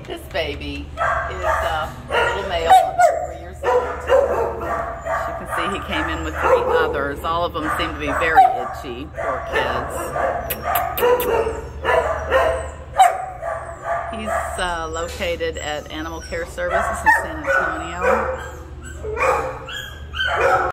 This baby is a little male, about 3 years old. As you can see, he came in with 3 others. All of them seem to be very itchy. Poor kids. He's located at Animal Care Services in San Antonio.